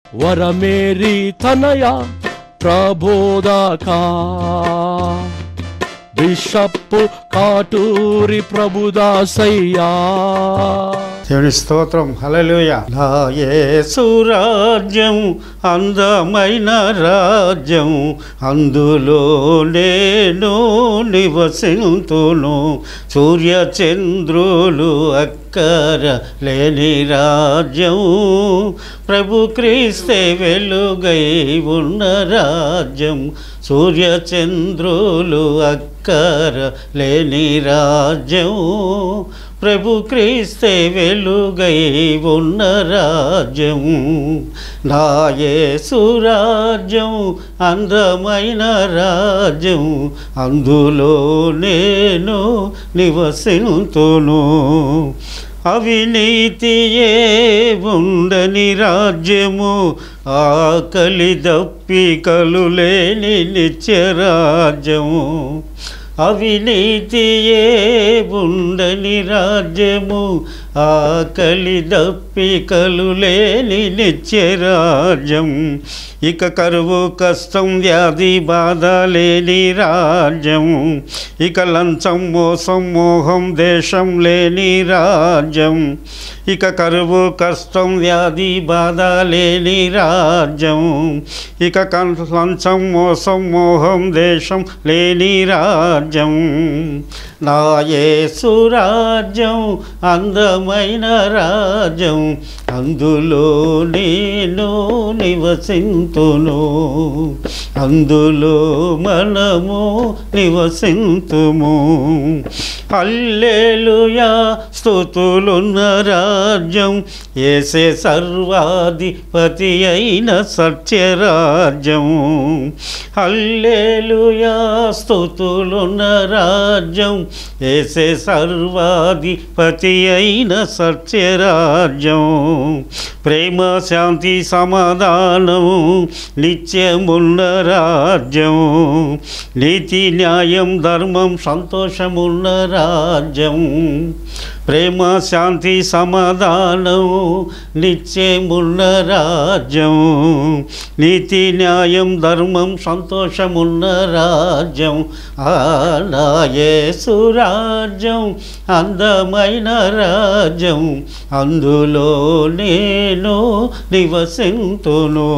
వరమేరి తనయ ప్రబోధకా bishop Katuri ప్రభుదాసయ్యా. దేవుని స్తోత్రం. హల్లెలూయా. నా యేసు రాజ్యం అందమైన రాజ్యం, అందులో నేను నివసింతును. సూర్య చంద్రులు అక్కర లేని రాజ్యం, ప్రభు క్రీస్తే వెలుగై ఉన్న రాజ్యం. సూర్య చంద్రులు అక్కర లేని రాజ్యం, ప్రభు క్రీస్తే వెలుగై ఉన్న రాజ్యం. నా యేసు రాజ్యం అందమైన రాజ్యం, అందులో నేను నివసింతును. అవినీతియే ఉండని రాజ్యము, ఆకలి దప్పికలు లేని నిత్యరాజ్యము. అవినీతియే ఉండని రాజ్యము, ఆకలి దప్పికలు లేని నిత్యరాజ్యం. ఇక కరువు కష్టం వ్యాధి బాధ లేని రాజ్యం, ఇక లంచం మోసం మోహం దేశం లేని రాజ్యం. ఇక కరువు కష్టం వ్యాధి బాధ లేని రాజ్యం, ఇక లంచం మోసం మోహం దేశం లేని రాజ్యం. నా యేసు రాజ్యం అందమైన రాజ్యం, అందులో నేను నివసింతును. అందులో మనము నివసింతుము. హల్లెలూయా స్తుతులున్న రాజ్యం, యేసే సర్వాధిపతి అయిన సత్యరాజ్యం. హల్లెలూయా స్తుతులున్న రాజ్యం, యేసే సర్వాధిపతి అయిన సత్యరాజ్యం. ప్రేమ శాంతి సమాధానము నిత్యమున్న రాజ్యం, నీతి న్యాయం ధర్మం సంతోషమున్న రాజ్యం. ప్రేమ శాంతి సమాధానం నిత్యమున్న రాజ్యం, నీతి న్యాయం ధర్మం సంతోషమున్న రాజ్యం. నా యేసు రాజ్యం అందమైన రాజ్యం, అందులో నేను నివసింతును.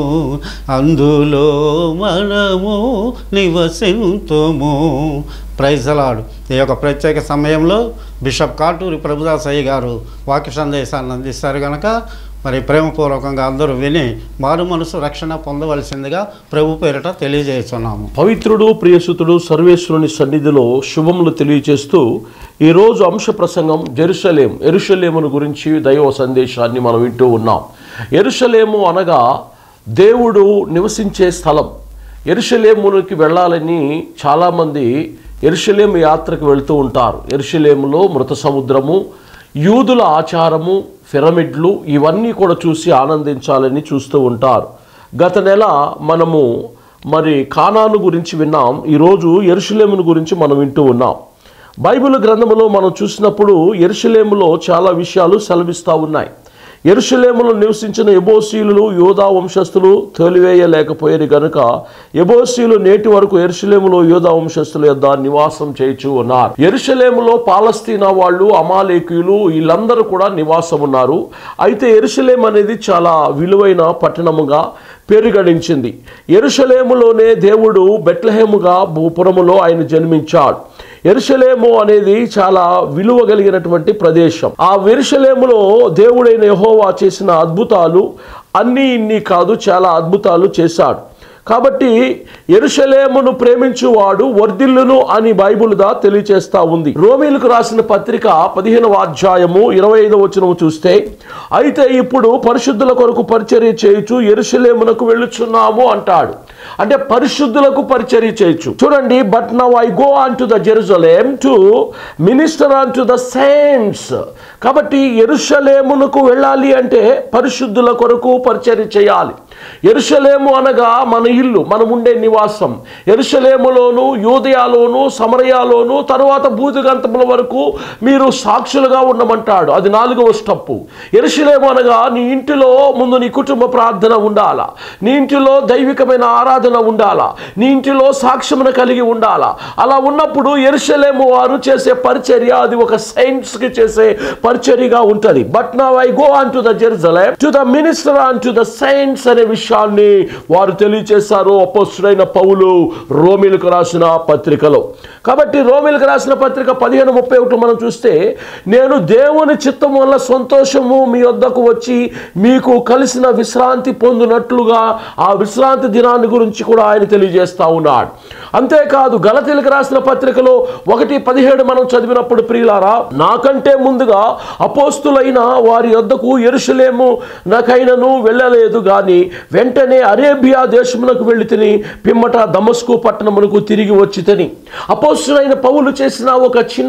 అందులో మనము నివసింతుము. Praise the lord. ఈ యొక్క ప్రత్యేక సమయంలో బిషప్ కాటూరి ప్రభుదాసయ్య గారు వాక్య సందేశాన్ని అందిస్తారు కనుక మరి ప్రేమపూర్వకంగా అందరూ విని మారు మనసు రక్షణ పొందవలసిందిగా ప్రభు పేరిట తెలియజేస్తున్నాము. పవిత్రుడు ప్రియసుతుడు సర్వేశ్వరుని సన్నిధిలో శుభములు తెలియజేస్తూ ఈరోజు అంశ ప్రసంగం యెరూషలేమును గురించి దైవ సందేశాన్ని మనం వింటూ ఉన్నాం. యెరూషలేము అనగా దేవుడు నివసించే స్థలం. యెరూషలేమునికి వెళ్ళాలని చాలామంది యెరూషలేము యాత్రకు వెళ్తూ ఉంటారు. యెరూషలేములో మృత సముద్రము, యూదుల ఆచారము, పిరమిడ్లు ఇవన్నీ కూడా చూసి ఆనందించాలని చూస్తూ ఉంటారు. గత నెల మనము మరి కానాను గురించి విన్నాం. ఈరోజు యెరూషలేమును గురించి మనం వింటూ ఉన్నాం. బైబిల్ గ్రంథములో మనం చూసినప్పుడు యెరూషలేములో చాలా విషయాలు సెలవిస్తూ ఉన్నాయి. యెరూషలేములో నివసించిన యెబూసీయులు యూదా వంశస్థులు తోలివేయలేకపోయారు కనుక యెబూసీయులు నేటి వరకు యెరూషలేములో యూదా వంశస్థుల యొద్ద నివాసం చేయుచూ ఉన్నారు. యెరూషలేములో పాలస్తీనా వాళ్ళు, అమాలేకీయులు వీళ్ళందరూ కూడా నివాసం ఉన్నారు. అయితే యెరూషలేము అనేది చాలా విలువైన పట్టణముగా పేరుగడించింది. యెరూషలేములోనే దేవుడు బెత్లెహేముగా భూపురములో ఆయన జన్మించాడు. యెరూషలేము అనేది చాలా విలువ కలిగినటువంటి ప్రదేశం. ఆ యెరూషలేములో దేవుడైన యెహోవా చేసిన అద్భుతాలు అన్నీ ఇన్ని కాదు, చాలా అద్భుతాలు చేశాడు. కాబట్టి యెరూషలేమును ప్రేమించువాడు వర్ధిల్లును అని బైబిల్గా తెలియచేస్తూ ఉంది. రోమీయులకు రాసిన పత్రిక 15వ అధ్యాయము 25వ వచనము చూస్తే, అయితే ఇప్పుడు పరిశుద్ధుల కొరకు పరిచర్య చేయుచు యెరూషలేమునకు వెళ్ళుచున్నాము అంటాడు. అంటే పరిశుద్ధులకు పరిచర్య చేయొచ్చు. చూడండి, but now I go on to the Jerusalem to minister on to the saints. కాబట్టి యెరూషలేమునకు వెళ్ళాలి అంటే పరిశుద్ధుల కొరకు పరిచర్య చేయాలి. యెరూషలేము అనగా మన ఇల్లు, మనం ఉండే నివాసం. యెరూషలేములోను, యూదయలోను, సమరయలోను, తరువాత భూదిగంతముల వరకు మీరు సాక్షులుగా ఉండమంటాడు. అది 4వ స్టెప్పు. యెరూషలేము అనగా నీ ఇంటిలో ముందు నీ కుటుంబ ప్రార్థన ఉండాలా, నీ ఇంటిలో దైవికమైన ఆరాధన ఉండాలా, నీ ఇంటిలో సాక్ష్యమును కలిగి ఉండాలా. అలా ఉన్నప్పుడు యెరూషలేము వారు చేసే పరిచర్య అది ఒక సైన్స్కి చేసే పరిచర్యగా ఉంటుంది. But now I go on to the Jerusalem to the minister on to the saints అనే విషయాన్ని వారు తెలియచేశారు అపోస్తలుడైన పౌలు రోమీయులకు రాసిన పత్రికలో. కాబట్టి రోమీయులకు రాసిన పత్రిక 15:31 మనం చూస్తే, నేను దేవుని చిత్తం వల్ల సంతోషము మీ వద్దకు వచ్చి మీకు కలిసిన విశ్రాంతి పొందినట్లుగా ఆ విశ్రాంతి దినాన్ని గురించి కూడా ఆయన తెలియజేస్తా ఉన్నాడు. అంతేకాదు గలతీయులకు రాసిన పత్రికలో 1:17 మనం చదివినప్పుడు, ప్రియులారా, నాకంటే ముందుగా అపోస్తులైన వారి వద్దకు యెరూషలేము నాకైనను వెళ్ళలేదు గాని వెంటనే అరేబియా దేశమునకు వెళ్ళి తిని పిమ్మట దమస్కు పట్టణమునకు తిరిగి వచ్చి తిని. అపోస్తులైన పౌలు చేసిన ఒక చిన్న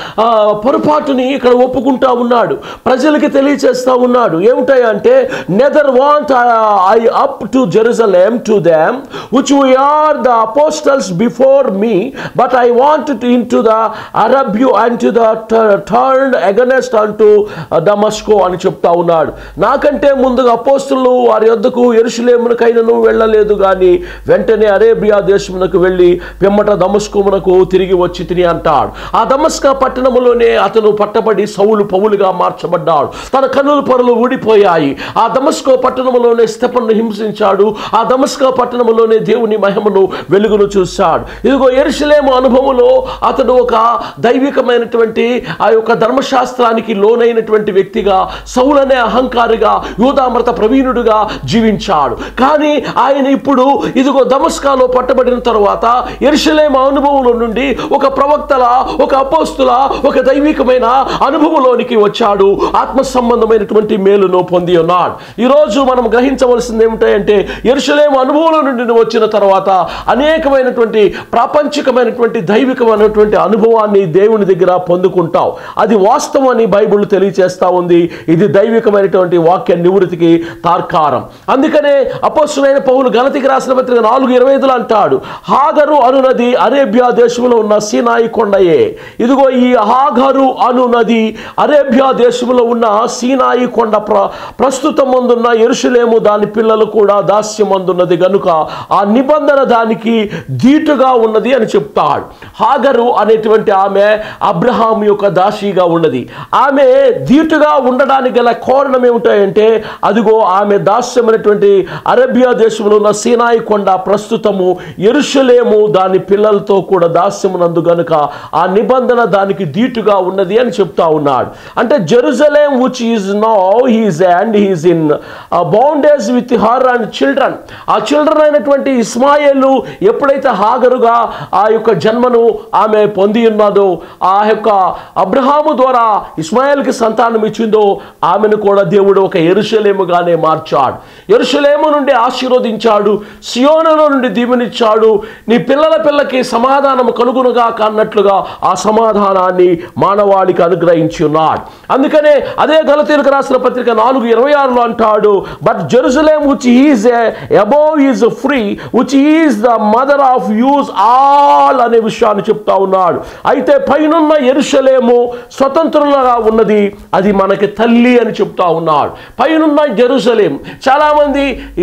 పొరపాటుని ఇక్కడ ఒప్పుకుంటా ఉన్నాడు, ప్రజలకి తెలియచేస్తా ఉన్నాడు. ఏమిటంటే, neither want I up to Jerusalem to them which we are the apostles before me, but I wanted into the Arabia and to the turned against unto Damascus అని చెప్తా ఉన్నాడు. నాకంటే ముందుగా అపోస్తులు వారి యొద్దకు యెరూషలేమునకైనను వెళ్ళలేదు గాని వెంటనే అరేబియా దేశమునకు వెళ్ళి పిమ్మట దమస్కుమునకు తిరిగి వచ్చి తిని అంటాడు. ఆ దమస్కా పట్టణములోనే అతను పట్టబడి సౌలు పౌలుగా మార్చబడ్డాడు. తన కన్నుల పొరలు ఊడిపోయాయి. ఆ దమస్కో పట్టణములోనే స్తెఫనును హింసించాడు. ఆ దమస్కా పట్టణములోనే దేవుని మహిమను వెలుగును చూశాడు. ఇదిగో యెరూషలేము అనుభవంలో అతడు ఒక దైవికమైనటువంటి ఆ యొక్క ధర్మశాస్త్రానికి లోనైనటువంటి వ్యక్తిగా, సౌలనే అహంకారిగా, యూదామృత ప్రవీణుడుగా జీవించాడు. కానీ ఆయన ఇప్పుడు ఇదిగో దమస్కాలో పట్టబడిన తరువాత యెరూషలేము అనుభవంలో నుండి ఒక ప్రవక్తల, ఒక అపోస్తుల, ఒక దైవికమైన అనుభవంలోనికి వచ్చాడు. ఆత్మ సంబంధమైనటువంటి మేలును పొంది ఉన్నాడు. ఈరోజు మనం గ్రహించవలసింది ఏమిటంటే, యెరూషలేము అనుభవంలో నుండి వచ్చిన తర్వాత అనేకమైనటువంటి ప్రాపంచికమైనటువంటి దైవికమైనటువంటి అనుభవాన్ని దేవుని దగ్గర పొందుకుంటావు. అది వాస్తవం అని బైబిల్ తెలియచేస్తా ఉంది. ఇది దైవికమైనటువంటి వాక్య నివృత్తికి తార్కారం. అందుకనే అపోస్తలుడైన పౌలు గలతీయులకు రాసిన పత్రిక 4:25 అంటాడు, హాగరు అనునది అరేబియా దేశంలో ఉన్న సీనాయి కొండయే. ఇదిగో ఈ హాగరు అనునది అరేబియా దేశంలో ఉన్న సీనాయి కొండ ప్రస్తుతం ముందున్న యెరూషలేము దాని పిల్లలు కూడా దాస్యమందున్నది గనుక ఆ నిబంధన దానికి ధీటుగా ఉన్నది అని చెప్తాడు. హాగరు అనేటువంటి ఆమె అబ్రహాం యొక్క దాసిగా ఉన్నది. ఆమె ధీటుగా ఉండడానికి గల కారణం ఏమిటంటే, అదిగో ఆమె దాస్యమైనటువంటి అరేబియా దేశంలో ఉన్న సీనాయి కొండ ప్రస్తుతము యెరూషలేము దాని పిల్లలతో కూడా దాస్యమునందు గనుక ఆ నిబంధన దానికి ధీటుగా ఉన్నది అని చెప్తా ఉన్నాడు. అంటే Jerusalem which is now he is in bondage with her and children. ఆ చిల్డ్రన్ అయినటువంటి ఇస్మాయేలు ఎప్పుడైతే హాగరుగా ఆ యొక్క జన్మను ఆమె పొంది ఉన్నదో, ఆ యొక్క అబ్రహాము ద్వారా ఇస్మాయేల్కి సంతానం ఇచ్చిందో, ఆమెను కూడా దేవుడు ఒక యెరూషలేముగానే మార్చాడు. యెరూషలేము నుండి ఆశీర్వదించాడు, సియోనులో నుండి దీవెనిచ్చాడు. నీ పిల్లలకి సమాధానం కలుగునుగా అన్నట్లుగా ఆ సమాధానాన్ని మానవాళికి అనుగ్రహించి ఉన్నాడు. అందుకనే అదే గలతీయులకు రాసిన పత్రిక 4:26 అంటాడు, but Jerusalem which is above is free, which is the mother of youth all అనే విషయాన్ని చెప్తా ఉన్నాడు. అయితే పైనున్న యెరూషలేము స్వతంత్రులుగా ఉన్నది, అది మనకి తల్లి అని చెప్తా ఉన్నాడు. పైనున్న జెరూసలేం, చాలామంది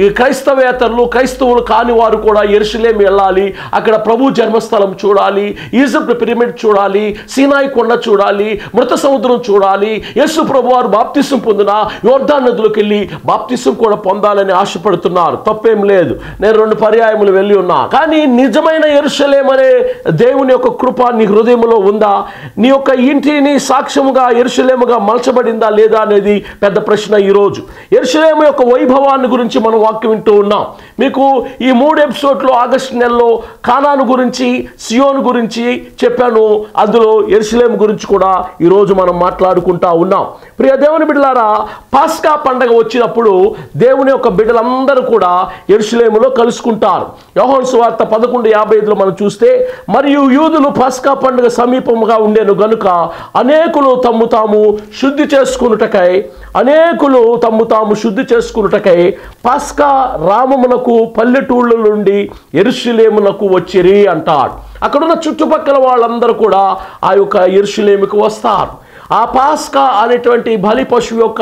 క్రైస్తవులు కాని వారు కూడా యెరూషలేం వెళ్ళాలి, అక్కడ ప్రభు జన్మస్థలం చూడాలి, ఈజిప్ట్ పిరమిడ్ చూడాలి, సీనాయి కొండ చూడాలి, మృత సముద్రం చూడాలి, యేసు ప్రభు వారు బాప్తిసం పొందిన యోర్దాను నదిలోకి వెళ్ళి బాప్తిసం కూడా పొందాలని ఆశపడుతున్నారు. తప్పేం లేదు, నేను 2 పర్యాయములు వెళ్ళి ఉన్నా. కానీ నిజమైన యెరూషలేం అనే దేవుని యొక్క కృప నీ హృదయంలో ఉందా? నీ యొక్క ఇంటిని సాక్ష్యముగా యెరూషలేముగా మలచబడిందా లేదా అనేది పెద్ద ప్రశ్న. ఈరోజు యెరూషలేము యొక్క వైభవాన్ని గురించి మనం వాక్యం వింటూ ఉన్నాం. మీకు ఈ 3 ఎపిసోడ్లో ఆగస్టు నెలలో కానాను గురించి, సియోను గురించి చెప్పాను. అందులో యెరూషలేము గురించి కూడా ఈరోజు మనం మాట్లాడుకుంటా ఉన్నాం. ప్రియ దేవుని బిడ్డలారా, పాస్కా పండగ వచ్చినప్పుడు దేవుని యొక్క బిడ్డలందరూ కూడా యెరూషలేములో కలుసుకుంటారు. యోహాను సువార్త 11:55 మనం చూస్తే, మరియు యూదులు పాస్కా పండుగ సమీపముగా ఉండేను గనుక అనేకులు తమ్ము తాము శుద్ధి చేసుకున్నటకై పస్కా రామమునకు పల్లెటూళ్ళ నుండి యెరూషలేమునకు వచ్చిరి అంటాడు. అక్కడున్న చుట్టుపక్కల వాళ్ళందరూ కూడా ఆ యొక్క యెరూషలేముకు వస్తారు. ఆ పాస్కా అనేటువంటి బలి పశువు యొక్క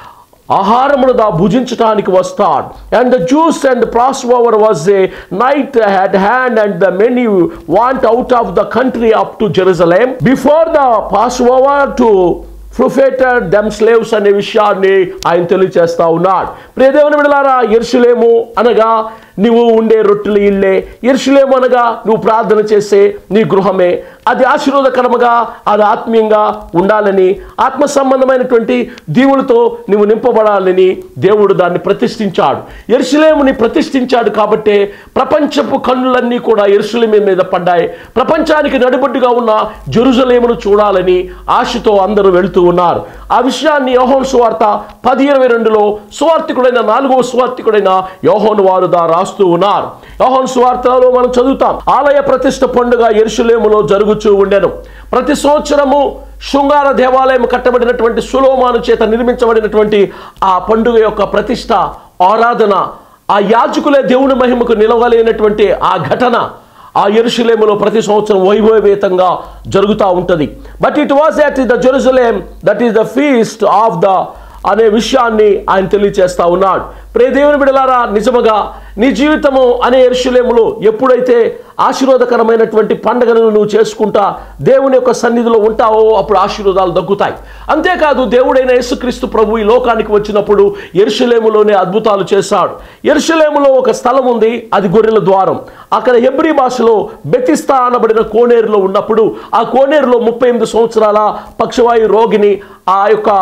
ఆహారమును భుజించడానికి వస్తాడు. And the Jews and Passover was a night at hand and the many went out of the country up to Jerusalem before the Passover to profited them slaves అనే విషయాన్ని ఆయన తెలియచేస్తా ఉన్నాడు. ప్రియ దేవుని బిడ్డలారా, యెరూషలేము అనగా నువ్వు ఉండే రొట్టెల ఇల్లే, యెరూషలేము అనగా నువ్వు ప్రార్థన చేసే నీ గృహమే. అది ఆశీర్వాదకరముగా, అది ఆత్మీయంగా ఉండాలని, ఆత్మ సంబంధమైనటువంటి దీవులతో నువ్వు నింపబడాలని దేవుడు దాన్ని ప్రతిష్ఠించాడు. యెరూషలేముని ప్రతిష్ఠించాడు కాబట్టే ప్రపంచపు కన్నులన్నీ కూడా యెరూషలేము మీద పడ్డాయి. ప్రపంచానికి నడిబొడ్డుగా ఉన్న జెరూసలేమును చూడాలని ఆశతో అందరూ వెళుతూ ఉన్నారు. ఆ విషయాన్ని యోహాను సువార్త 10:22లో సువార్తికుడైన 4వ సువార్తికుడైన యోహాను వారు రాస్తూ ఉన్నారు. యోహాను సువార్తలో మనం చదువుతాం, ఆలయ ప్రతిష్ఠ పండుగ యెరూషలేములో జరుగుతూ ఉండెను. ప్రతి సంవత్సరము శృంగార దేవాలయం కట్టబడినటువంటి సొలొమోను చేత నిర్మించబడినటువంటి ఆ పండుగ యొక్క ప్రతిష్ఠ, ఆరాధన, ఆ యాజకులే దేవుని మహిమకు నిలవలేనటువంటి ఆ ఘటన ఆ యెరూషలేములో ప్రతి సంవత్సరం వైభవేతంగా జరుగుతూ ఉంటుంది. But it was at the Jerusalem that is the feast of the అనే విషయాన్ని ఆయన తెలియచేస్తా ఉన్నాడు. ప్రియ దేవుని బిడ్డలారా, నిజముగా నీ జీవితము అనే యెరూషలేములో ఎప్పుడైతే ఆశీర్వాదకరమైనటువంటి పండుగలను నువ్వు చేసుకుంటా దేవుని యొక్క సన్నిధిలో ఉంటావో అప్పుడు ఆశీర్వాదాలు దక్కుతాయి. అంతేకాదు, దేవుడైన యేసుక్రీస్తు ప్రభు ఈ లోకానికి వచ్చినప్పుడు యెరూషలేములోనే అద్భుతాలు చేశాడు. యెరూషలేములో ఒక స్థలం ఉంది, అది గొర్రెల ద్వారం. అక్కడ హెబ్రీ భాషలో బెతిస్తా అనబడిన కోనేరులో ఉన్నప్పుడు ఆ కోనేరులో 38 సంవత్సరాల పక్షవాయు రోగిని ఆ యొక్క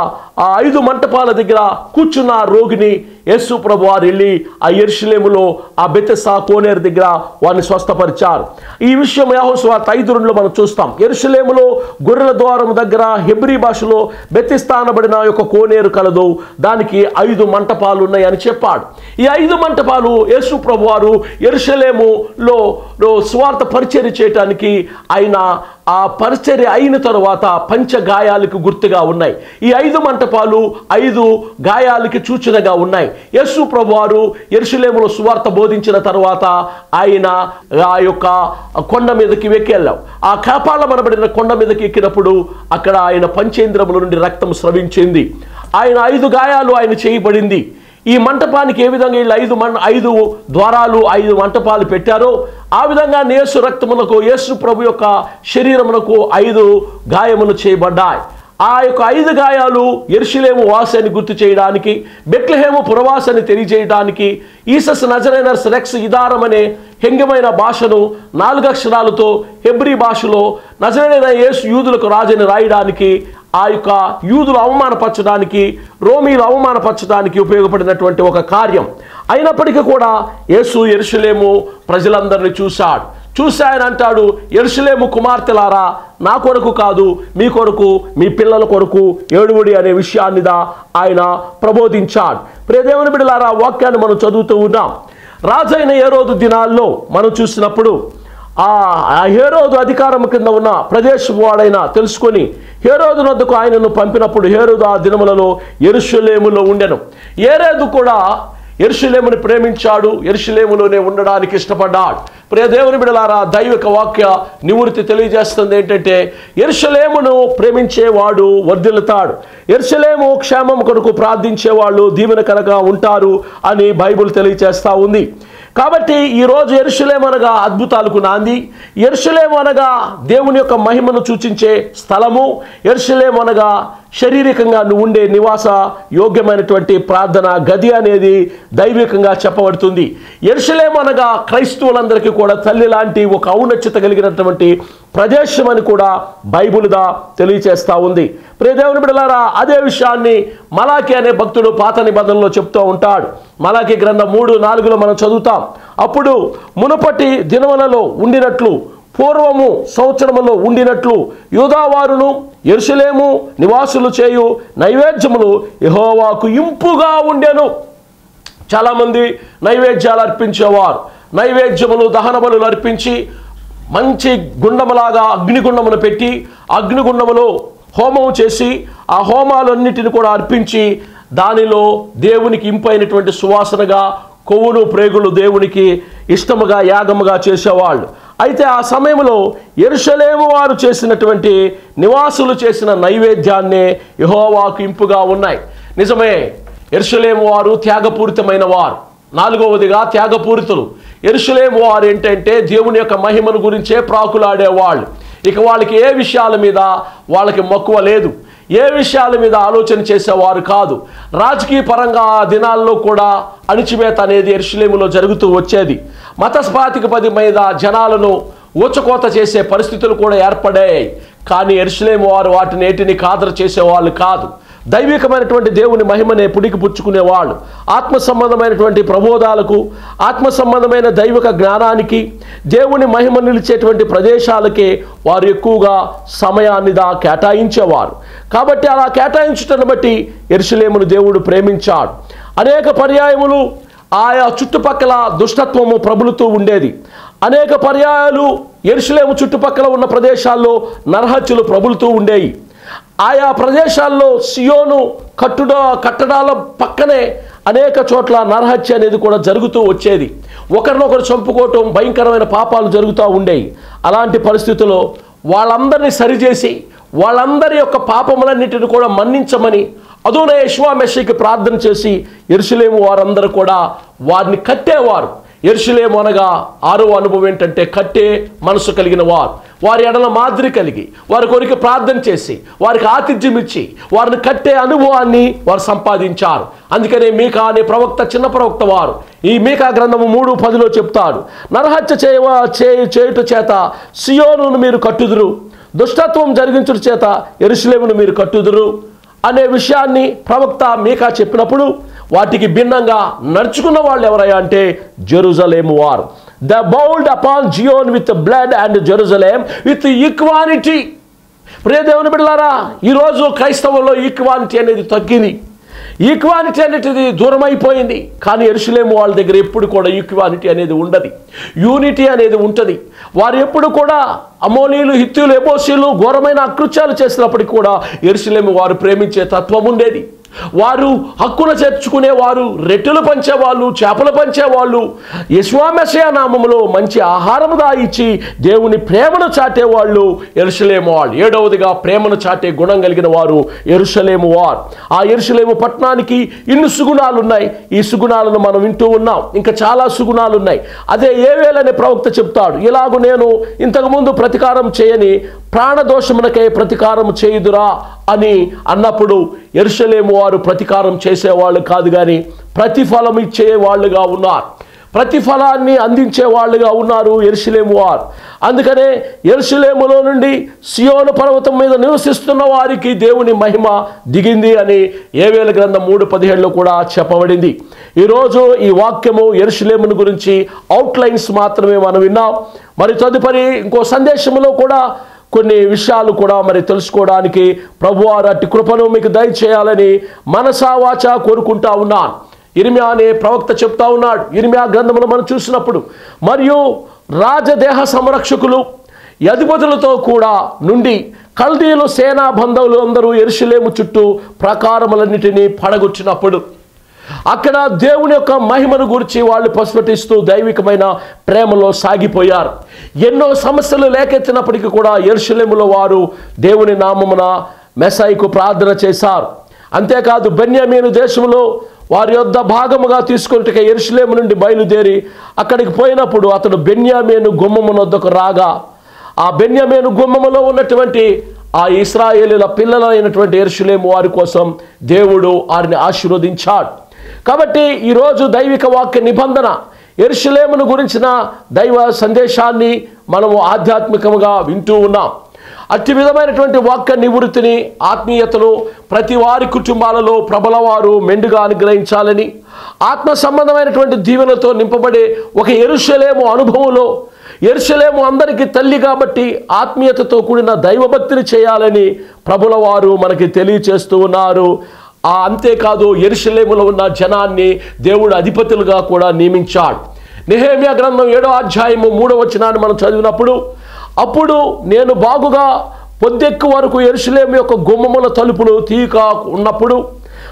5 మంటపాల దగ్గర కూర్చున్న రోగిని యేసు ప్రభు వారు వెళ్ళి ఆ యెరూషలేములో ఆ బెతెస్దా కోనేరు దగ్గర వారిని స్వస్థపరిచారు. ఈ విషయం యోహాను సువార్త 5:2లో మనం చూస్తాం. యెరూషలేములో గొర్రెల ద్వారం దగ్గర హెబ్రీ భాషలో బెతెస్దా అనబడిన యొక్క కోనేరు కలదు, దానికి 5 మంటపాలు ఉన్నాయని చెప్పాడు. ఈ 5 మంటపాలు యేసు ప్రభు వారు యెరూషలేములో సువార్త పరిచర్య చేయటానికి ఆయన ఆ పరిచర్య అయిన తరువాత పంచగాయాలకు గుర్తుగా ఉన్నాయి. ఈ 5 మంటపాలు 5 గాయాలకి సూచనగా ఉన్నాయి. యేసు ప్రభువారు యెరూషలేములో సువార్త బోధించిన తర్వాత ఆయన ఆ యొక్క కొండ మీదకి వెళ్ళాం. ఆ కాపాలమనబడిన కొండ మీదకి ఎక్కినప్పుడు అక్కడ ఆయన పంచేంద్రముల నుండి రక్తం స్రవించింది. ఆయన 5 గాయాలు ఆయన చేయబడింది. ఈ మంటపానికి ఏ విధంగా వీళ్ళు 5 ద్వారాలు 5 మంటపాలు పెట్టారో ఆ విధంగా యేసు రక్తమునకు, యేసు ప్రభు యొక్క శరీరమునకు 5 గాయములు చేయబడ్డాయి. ఆ యొక్క 5 గాయాలు యెరూషలేము వాసాన్ని గుర్తు చేయడానికి, బెత్లెహేము పురవాసాన్ని తెలియజేయడానికి, ఈసస్ నజరేనర్స్ రెక్స్ ఇదారం అనే హెంగమైన భాషను 4 అక్షరాలతో హెబ్రీ భాషలో నజరేనైన యేసు యూదులకు రాజని రాయడానికి, ఆ యొక్క యూదులు అవమానపరచడానికి, రోమీలు అవమానపరచడానికి ఉపయోగపడినటువంటి ఒక కార్యం. అయినప్పటికీ కూడా యేసు యెరూషలేము ప్రజలందరినీ చూసి ఆయన అంటాడు, యెరూషలేము కుమార్తెలారా, నా కొరకు కాదు మీ కొరకు, మీ పిల్లల కొరకు ఏడువుడి అనే విషయాన్ని ఆయన ప్రబోధించాడు. ప్రియ దేవుని బిడ్డలారా, వాక్యాన్ని మనం చదువుతూ ఉన్నాం. రాజైన హేరోదు దినాల్లో మనం చూసినప్పుడు ఆ హేరోదు అధికారం కింద ఉన్న ప్రదేశపు వాడైనా తెలుసుకొని హేరోదు వద్దకు ఆయనను పంపినప్పుడు హేరోదు ఆ దినములలో యెరూషలేములో ఉండెను. హేరోదు కూడా యెరూషలేముని ప్రేమించాడు, యెరూషలేములోనే ఉండడానికి ఇష్టపడ్డాడు. ప్రియ దేవుని బిడ్డలారా, దైవిక వాక్య నివృత్తి తెలియజేస్తుంది ఏంటంటే, యెరూషలేమును ప్రేమించేవాడు వర్ధిల్లుతాడు, యెరూషలేము క్షేమం కొరకు ప్రార్థించేవాళ్ళు దీవెనకరంగా ఉంటారు అని బైబిల్ తెలియజేస్తూ ఉంది. కాబట్టి ఈరోజు యెరూషలేము అనగా అద్భుతాలకు నాంది, యెరూషలేము అనగా దేవుని యొక్క మహిమను సూచించే స్థలము, యెరూషలేము అనగా శారీరకంగా నువ్వు ఉండే నివాస యోగ్యమైనటువంటి ప్రార్థన గది అనేది దైవికంగా చెప్పబడుతుంది. యెరూషలేము అనగా క్రైస్తవులందరికీ కూడా తల్లి లాంటి ఒక ఔన్నత్యత కలిగినటువంటి ప్రదేశం అని కూడా బైబిల్ తెలియచేస్తూ ఉంది. ప్రియ దేవుని బిడ్డలారా, అదే విషయాన్ని మలాకి అనే భక్తుడు పాత నిబంధనలో చెప్తూ ఉంటాడు. మలాకి గ్రంథం 3:4లో మనం చదువుతాం. అప్పుడు మునుపటి దినములలో ఉండినట్లు, పూర్వము సంవత్సరములో ఉండినట్లు యూదావారును యెరూషలేము నివాసులు చేయు నైవేద్యములు యెహోవాకు ఇంపుగా ఉండెను. చాలామంది నైవేద్యాలు అర్పించేవారు. నైవేద్యములు, దహన బలులు అర్పించి మంచి గుండములాగా అగ్నిగుండమును పెట్టి అగ్నిగుండములో హోమం చేసి ఆ హోమాలన్నిటిని కూడా అర్పించి దానిలో దేవునికి ఇంపైనటువంటి సువాసనగా కొవ్వును ప్రేగులు దేవునికి ఇష్టముగా యాగముగా చేసేవాళ్ళు. అయితే ఆ సమయంలో యెరూషలేము వారు చేసినటువంటి నివాసులు చేసిన నైవేద్యాన్నే యెహోవాకు ఇంపుగా ఉన్నాయి. నిజమే, యెరూషలేము వారు త్యాగపూరితమైన వారు. నాలుగవదిగా త్యాగపూరితులు. యెరూషలేము వారు ఏంటంటే దేవుని యొక్క మహిమను గురించే ప్రాకులాడేవాళ్ళు. ఇక వాళ్ళకి ఏ విషయాల మీద వాళ్ళకి మక్కువ లేదు, ఏ విషయాల మీద ఆలోచన చేసేవారు కాదు. రాజకీయ పరంగా ఆ దినాల్లో కూడా అణిచివేత అనేది యెరూషలేములో జరుగుతూ వచ్చేది. మతస్పాతికపది మీద జనాలను ఊచకోత చేసే పరిస్థితులు కూడా ఏర్పడాయి. కానీ యెరూషలేము వారు వాటిని ఖాతరు చేసేవాళ్ళు కాదు. దైవికమైనటువంటి దేవుని మహిమనే పుడికి పుచ్చుకునేవాళ్ళు. ఆత్మ సంబంధమైనటువంటి ప్రబోధాలకు, ఆత్మ సంబంధమైన దైవిక జ్ఞానానికి, దేవుని మహిమ నిలిచేటువంటి ప్రదేశాలకే వారు ఎక్కువగా సమయాన్ని కేటాయించేవారు. కాబట్టి అలా కేటాయించటాన్ని బట్టి యెరూషలేమును దేవుడు ప్రేమించాడు. అనేక పర్యాయములు ఆయా చుట్టుపక్కల దుష్టత్వము ప్రబలుతూ ఉండేది. అనేక పర్యాయాలు యెరూషలేము చుట్టుపక్కల ఉన్న ప్రదేశాల్లో నరహత్యలు ప్రబలుతూ ఉండేవి. ఆయా ప్రదేశాల్లో సియోను కట్టడాల పక్కనే అనేక చోట్ల నరహత్య అనేది కూడా జరుగుతూ వచ్చేది. ఒకరినొకరు చంపుకోవటం, భయంకరమైన పాపాలు జరుగుతూ ఉండేవి. అలాంటి పరిస్థితుల్లో వాళ్ళందరినీ సరిచేసి వాళ్ళందరి యొక్క పాపములన్నిటిని కూడా మన్నించమని అదోనే యెషువా మెషీకి ప్రార్థన చేసి యెరూషలేము వారందరూ కూడా వారిని కట్టేవారు. యెరూషలేము అనగా ఆరో అనుభవం ఏంటంటే కట్టే మనసు కలిగిన వారు, వారి ఎడల మాదిరి కలిగి, వారి కొరికి ప్రార్థన చేసి, వారికి ఆతిథ్యం ఇచ్చి వారిని కట్టే అనుభవాన్ని వారు సంపాదించారు. అందుకనే మీకా అనే ప్రవక్త, చిన్న ప్రవక్త వారు ఈ మీకా గ్రంథము 3:10 చెప్తాడు, నరహత్య చేయుట చేత సియోనును మీరు కట్టుదురు, దుష్టత్వం జరిగించుట చేత యెరూషలేమును మీరు కట్టుదురు అనే విషయాన్ని ప్రవక్త మీకా చెప్పినప్పుడు వాటికి భిన్నంగా నడుచుకున్న వాళ్ళు ఎవరయ్యా అంటే జెరూసలేము వారు. The build upon Zion with blood and Jerusalem with ఈక్వానిటీ. ప్రియ దేవుని బిడ్డలారా, ఈరోజు క్రైస్తవంలో ఈక్వానిటీ అనేది తగ్గింది. ఈక్వానిటీ అనేది దూరం అయిపోయింది. కానీ యెరూషలేము వాళ్ళ దగ్గర ఎప్పుడు కూడా ఈక్వానిటీ అనేది ఉండదు, యూనిటీ అనేది ఉంటుంది. వారు ఎప్పుడు కూడా అమోనీయులు, హిత్తీయులు, ఎబోసీలు ఘోరమైన అకృత్యాలు చేసినప్పటికీ కూడా యెరూషలేము వారు ప్రేమించే తత్వం ఉండేది. వారు హక్కున చేర్చుకునేవారు, రెట్టులు పంచేవాళ్ళు, చేపలు పంచేవాళ్ళు, యెషువా మెషియా నామములో మంచి ఆహారము దాయిచ్చి దేవుని ప్రేమను చాటేవాళ్ళు యెరూషలేము వాళ్ళు. ఏడవదిగా ప్రేమను చాటే గుణం కలిగిన వారు యెరూషలేము వారు. ఆ యెరూషలేము పట్టణానికి ఇన్ని సుగుణాలు ఉన్నాయి. ఈ సుగుణాలను మనం వింటూ ఉన్నాం. ఇంకా చాలా సుగుణాలు ఉన్నాయి. అదే ఏవేలనే ప్రవక్త చెప్తాడు, ఇలాగూ నేను ఇంతకుముందు ప్రతీకారం చేయని ప్రాణదోషమునకై ప్రతీకారం చేయుదురా అని అన్నప్పుడు యెరూషలేము వారు ప్రతీకారం చేసేవాళ్ళు కాదు, కానీ ప్రతిఫలం ఇచ్చేవాళ్ళుగా ఉన్నారు, ప్రతిఫలాన్ని అందించే వాళ్ళుగా ఉన్నారు యెరూషలేము వారు. అందుకనే యెరూషలేములో నుండి సియోను పర్వతం మీద నివసిస్తున్న వారికి దేవుని మహిమ దిగింది అని ఏవేల గ్రంథం 3:17 కూడా చెప్పబడింది. ఈరోజు ఈ వాక్యము యెరూషలేమును గురించి అవుట్లైన్స్ మాత్రమే మనం విన్నాం. మరి తదుపరి ఇంకో సందేశంలో కూడా కొన్ని విషయాలు కూడా మరి తెలుసుకోవడానికి ప్రభువారు అట్టి కృపను మీకు దయచేయాలని మనసా వాచా కోరుకుంటా ఉన్నాను. ఇర్మియా అనే ప్రవక్త చెప్తా ఉన్నాడు. ఇర్మియా గ్రంథమును మనం చూసినప్పుడు, మరియు రాజదేహ సంరక్షకులు అధిపతులతో కూడా నుండి కల్దీయులు సేనా బంధువులు అందరూ యెరూషలేము చుట్టూ ప్రాకారములన్నిటినీ పడగొట్టినప్పుడు అక్కడ దేవుని యొక్క మహిమను గురించి వాళ్ళు పసిపటిస్తూ దైవికమైన ప్రేమలో సాగిపోయారు. ఎన్నో సమస్యలు లేకెత్తినప్పటికీ కూడా యెరూషలేములో వారు దేవుని నామమున మెస్సాయికు ప్రార్థన చేశారు. అంతేకాదు బెన్యామీను దేశంలో వారి యొద్ద భాగముగా తీసుకుంటే యెరూషలేము నుండి బయలుదేరి అక్కడికి పోయినప్పుడు అతడు బెన్యామీను గుమ్మమున వద్దకు రాగా, ఆ బెన్యామీను గుమ్మములో ఉన్నటువంటి ఆ ఇశ్రాయేలీల పిల్లలైనటువంటి యెరూషలేము వారి కోసం దేవుడు వారిని ఆశీర్వదించాడు. కాబట్టి ఈరోజు దైవిక వాక్య నిబంధన యెరూషలేమును గురించిన దైవ సందేశాన్ని మనము ఆధ్యాత్మికంగా వింటూ ఉన్నాం. అట్టి విధమైనటువంటి వాక్య నివృత్తిని, ఆత్మీయతను ప్రతి వారి కుటుంబాలలో ప్రబలవారు మెండుగా అనుగ్రహించాలని, ఆత్మ సంబంధమైనటువంటి దీవెనతో నింపబడే ఒక యెరూషలేము అనుభవంలో, యెరూషలేము అందరికీ తల్లి కాబట్టి ఆత్మీయతతో కూడిన దైవభక్తిని చేయాలని ప్రభుల వారు మనకి తెలియచేస్తూ ఉన్నారు. అంతేకాదు యెరూషలేములో ఉన్న జనాన్ని దేవుడు అధిపతులుగా కూడా నియమించాడు. నెహెమ్యా గ్రంథం 7వ అధ్యాయము 3వ వచనాన్ని మనం చదివినప్పుడు, అప్పుడు నేను బాగుగా పొద్దెక్కు వరకు యెరూషలేము యొక్క గుమ్మముల తలుపులు తీయక ఉన్నప్పుడు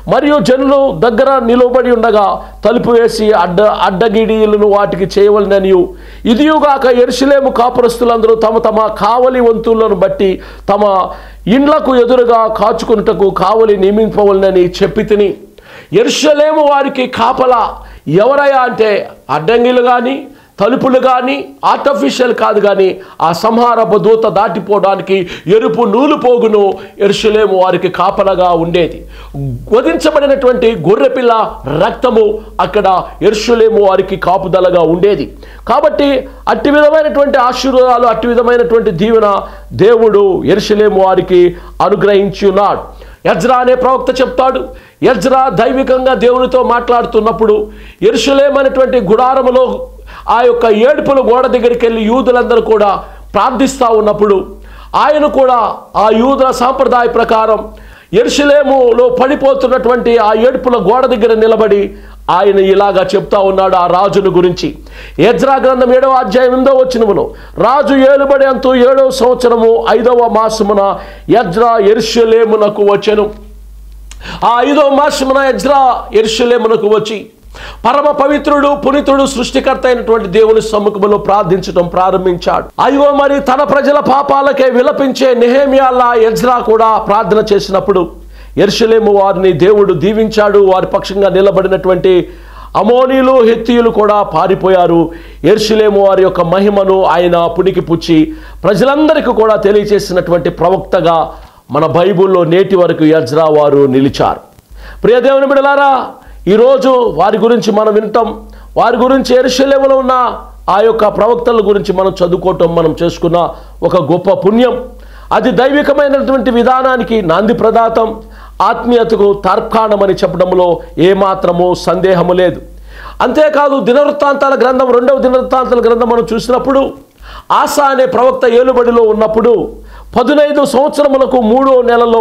మరియు జనులు దగ్గర నిలబడి ఉండగా తలుపు వేసి అడ్డగిడిలను వాటికి చేయవలననియు, ఇదియుగాక యెరూషలేము కాపురస్తులందరూ తమ తమ కావలి వంతులను బట్టి తమ ఇండ్లకు ఎదురుగా కాచుకున్నటకు కావలి నియమింపవలనని చెప్పి తిని, యెరూషలేము వారికి కాపలా ఎవరయ్యా అంటే అడ్డంగిలు కానీ తలుపులు కానీ ఆర్టిఫిషియల్ కాదు, కానీ ఆ సంహారపు దూత దాటిపోవడానికి ఎరుపు నూలు పోగును యెరూషలేము వారికి కాపలగా ఉండేది. వధించబడినటువంటి గొర్రెపిల్ల రక్తము అక్కడ యెరూషలేము వారికి కాపుదలగా ఉండేది. కాబట్టి అట్టి విధమైనటువంటి ఆశీర్వాదాలు, అట్టి విధమైనటువంటి దీవెన దేవుడు యెరూషలేము వారికి అనుగ్రహించి ఉన్నాడు. ఎజ్రా అనే ప్రవక్త చెప్తాడు. ఎజ్రా దైవికంగా దేవునితో మాట్లాడుతున్నప్పుడు యెరూషలేము అనేటువంటి గుడారములో ఆ యొక్క ఏడుపుల గోడ దగ్గరికి వెళ్ళి యూదులందరూ కూడా ప్రార్థిస్తూ ఉన్నప్పుడు ఆయన కూడా ఆ యూదుల సాంప్రదాయ ప్రకారం యెరూషలేములో పడిపోతున్నటువంటి ఆ ఏడుపుల గోడ దగ్గర నిలబడి ఆయన ఇలాగా చెప్తా ఉన్నాడు ఆ రాజును గురించి. ఎజ్రా గ్రంథం 7వ అధ్యాయం 8వ వచనములో, రాజు ఏలుబడి అంతు 7వ సంవత్సరము 5వ మాసమున ఎజ్రా యెరూషలేమునకు వచ్చెను. ఆ 5వ మాసమున ఎజ్రా యెరూషలేమునకు వచ్చి పరమ పవిత్రుడు పునీతుడు సృష్టికర్త అయినటువంటి దేవుని సమ్ముఖంలో ప్రార్థించడం ప్రారంభించాడు. అయ్యో మరి తన ప్రజల పాపాలకే విలపించే నెహెమ్యాలా ఎజ్రా కూడా ప్రార్థన చేసినప్పుడు యెరూషలేము వారిని దేవుడు దీవించాడు. వారి పక్షంగా నిలబడినటువంటి అమోనీయులు హెత్తీయులు కూడా పారిపోయారు. యెరూషలేము వారి యొక్క మహిమను ఆయన పుణికిపుచ్చి ప్రజలందరికీ కూడా తెలియజేసినటువంటి ప్రవక్తగా మన బైబిల్లో నేటి వరకు ఎజ్రా వారు నిలిచారు. ప్రియ దేవుని బిడ్డలారా, ఈరోజు వారి గురించి మనం వింటాం. వారి గురించి యెరూషలేములో ఉన్న ఆ యొక్క ప్రవక్తల గురించి మనం చదువుకోవటం మనం చేసుకున్న ఒక గొప్ప పుణ్యం. అది దైవికమైనటువంటి విధానానికి నాంది ప్రదాతం, ఆత్మీయతకు తార్కాణమని చెప్పడంలో ఏమాత్రము సందేహము లేదు. అంతేకాదు దినవృత్తాంతాల గ్రంథం 2వ దినవృత్తాంతాల గ్రంథం మనం చూసినప్పుడు ఆసా అనే ప్రవక్త ఏలుబడిలో ఉన్నప్పుడు 15 సంవత్సరములకు 3వ నెలలో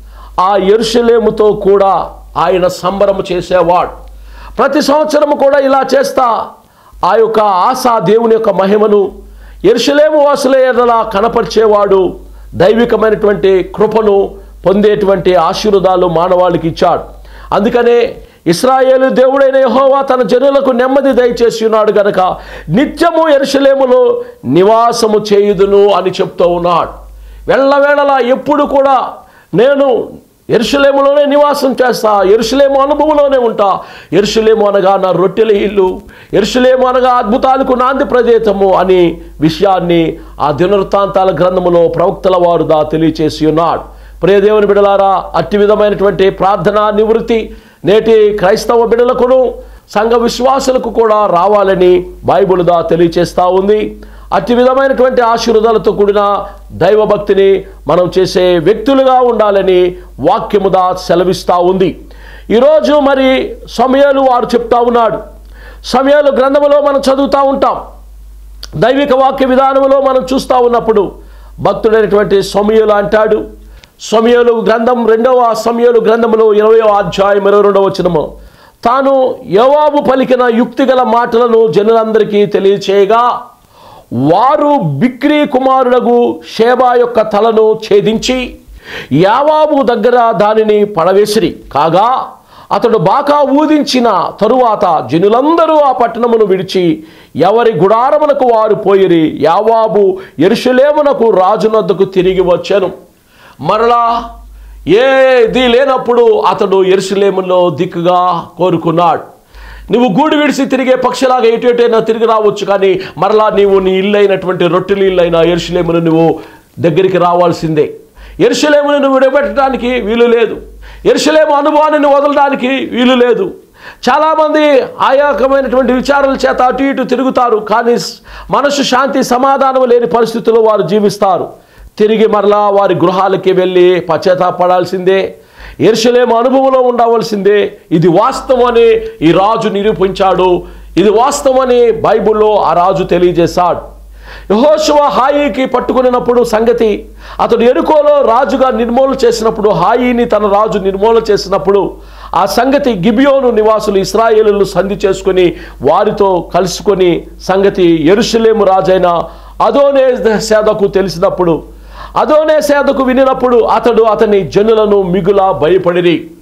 ఆ యెరూషలేముతో కూడా ఆయన సంబరము చేసేవాడు. ప్రతి సంవత్సరము కూడా ఇలా చేస్తా ఆ యొక్క ఆసా దేవుని యొక్క మహిమను యెరూషలేము వాసుల ఎడల కనపరిచేవాడు. దైవికమైనటువంటి కృపను పొందేటువంటి ఆశీర్వాదాలు మానవాళికి ఇచ్చాడు. అందుకనే ఇశ్రాయేలు దేవుడైన యెహోవా తన జనులకు నెమ్మది దయచేసి ఉన్నాడు గనక నిత్యము యెరూషలేములో నివాసము చేయుదును అని చెప్తూ ఉన్నాడు. వెళ్ళవేళలా ఎప్పుడు కూడా నేను యెరూషలేములోనే నివాసం చేస్తా, యెరూషలేము అనుభవంలోనే ఉంటా. యెరూషలేము అనగా నా రొట్టెల ఇల్లు, యెరూషలేము అనగా అద్భుతాలకు నాంది ప్రదేశము అని విషయాన్ని ఆ దినవృత్తాంతాల గ్రంథములో ప్రవక్తల వారు తెలియచేసి ఉన్నాడు. ప్రియ దేవుని బిడ్డలారా, అట్టి విధమైనటువంటి ప్రార్థనా నివృత్తి నేటి క్రైస్తవ బిడ్డలకును సంఘ విశ్వాసులకు కూడా రావాలని బైబిల్ తెలియచేస్తూ ఉంది. అట్టి విధమైనటువంటి ఆశీర్వాదాలతో కూడిన దైవభక్తిని మనం చేసే వ్యక్తులుగా ఉండాలని వాక్యముదా సెలవిస్తూ ఉంది. ఈరోజు మరి సమూయేలు వారు చెప్తా ఉన్నాడు. సమూయేలు గ్రంథములో మనం చదువుతూ ఉంటాం. దైవిక వాక్య విధానంలో మనం చూస్తూ ఉన్నప్పుడు భక్తుడైనటువంటి సమూయేలు అంటాడు. సమూయేలు గ్రంథం 2వ సమూయేలు గ్రంథములో 20వ అధ్యాయం 22వ వచనము, తాను యోవాబు పలికిన యుక్తిగల మాటలను జనులందరికీ తెలియచేయగా వారు బిక్రీ కుమారుడగు షేబా యొక్క తలను ఛేదించి యోవాబు దగ్గర దానిని పడవేసిరి. కాగా అతడు బాకా ఊదించిన తరువాత జనులందరూ ఆ పట్టణమును విడిచి ఎవరి గుడారమునకు వారు పోయిరి. యోవాబు యెరూషలేమునకు రాజునొద్దకు తిరిగి వచ్చెను. మరలా ఏది లేనప్పుడు అతడు యెరూషలేములో దిక్కుగా కోరుకున్నాడు. నువ్వు గూడు విడిచి తిరిగే పక్షిలాగా ఎటైనా తిరిగి రావచ్చు, కానీ మరలా నీవు నీ ఇల్లు అయినటువంటి రొట్టెల ఇల్లు అయిన యెరూషలేమును నువ్వు దగ్గరికి రావాల్సిందే. యెరూషలేమును నువ్వు విడబెట్టడానికి వీలు లేదు. యెరూషలేము అనుభవాన్ని వదలడానికి వీలు లేదు. చాలామంది ఆయాకమైనటువంటి విచారాల చేత అటు ఇటు తిరుగుతారు, కానీ మనసు శాంతి సమాధానం లేని పరిస్థితుల్లో వారు జీవిస్తారు. తిరిగి మరలా వారి గృహాలకి వెళ్ళి పశ్చాత్తాపడాల్సిందే. యెరూషలేము అనుభవంలో ఉండవలసిందే. ఇది వాస్తవమని ఈ రాజు నిరూపించాడు. ఇది వాస్తవమని బైబిల్లో ఆ రాజు తెలియజేశాడు. యెహోషువ హాయికి పట్టుకున్నప్పుడు సంగతి, అతడు యెరికోలో రాజుగా నిర్మూలన చేసినప్పుడు, హాయిని తన రాజు నిర్మూలన చేసినప్పుడు ఆ సంగతి గిబియోను నివాసులు ఇశ్రాయేలును సంధి చేసుకుని వారితో కలుసుకొని సంగతి యెరూషలేము రాజైన అదోనిసేదకు తెలిసినప్పుడు, అదోనిసేదకు వినినప్పుడు అతడు అతని జనులను మిగుల భయపడిరి.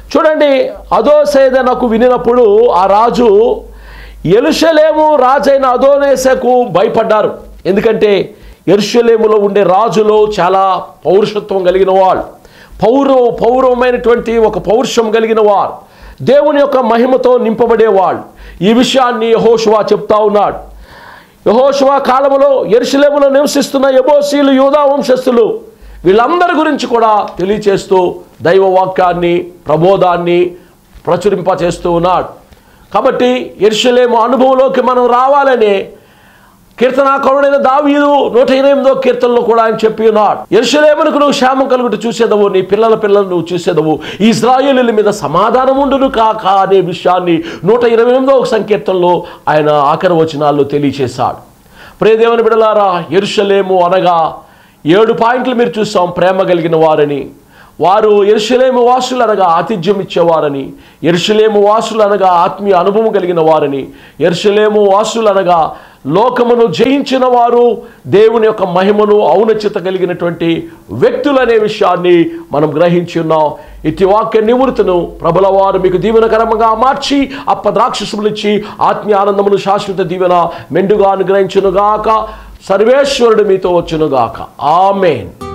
చూడండి, అదోసేదనకు వినినప్పుడు ఆ రాజు యెరూషలేము రాజైన అదోనేసకు భయపడ్డారు. ఎందుకంటే యెరూషలేములో ఉండే రాజులు చాలా పౌరుషత్వం కలిగిన వాళ్ళు, పౌరవమైనటువంటి ఒక పౌరుషం కలిగిన వారు, దేవుని యొక్క మహిమతో నింపబడేవాళ్ళు. ఈ విషయాన్ని యెహోషువ చెప్తా ఉన్నాడు. యెహోషువ కాలంలో యెరూషలేములో నివసిస్తున్న యెబూసీయులు, యూదా వంశస్థులు, వీళ్ళందరి గురించి కూడా తెలియచేస్తూ దైవ వాక్యాన్ని, ప్రబోధాన్ని ప్రచురింపచేస్తూ ఉన్నాడు. కాబట్టి యెరూషలేము అనుభవంలోకి మనం రావాలని కీర్తనాకారుడైన దావీదు 128వ కీర్తనలో కూడా ఆయన చెప్పి ఉన్నాడు. యెరూషలేమునకు నువ్వు క్షేమం కలుగుట చూసేదవు, నీ పిల్లలను నువ్వు చూసేదవు, ఇశ్రాయేలీయుల మీద సమాధానం ఉండును కాక అనే విషయాన్ని 128వ సంకీర్తనలో ఆయన ఆఖరి వచనాల్లో తెలియచేశాడు. ప్రియ దేవుని బిడ్డలారా, యెరూషలేము అనగా 7 పాయింట్లు మీరు చూసాం. ప్రేమ కలిగిన వారని, వారు యెరూషలేము వాసులు అనగా ఆతిథ్యం ఇచ్చేవారని, యెరూషలేము వాసులు అనగా ఆత్మీయ అనుభవం కలిగిన వారని, యెరూషలేము వాసులు అనగా లోకమును జయించిన వారు, దేవుని యొక్క మహిమను ఔన్నత్యత కలిగినటువంటి వ్యక్తులు అనే విషయాన్ని మనం గ్రహించి ఉన్నాం. ఇట్టి వాక్య నివృత్తును ప్రభుల వారు మీకు దీవెనకరంగా మార్చి అప్పద్రాక్షసములు ఇచ్చి ఆత్మీయ ఆనందమును, శాశ్వత దీవెన మెండుగా అనుగ్రహించునుగాక. సర్వేశ్వరుడు మీతో వచ్చునుగాక. ఆమేన్.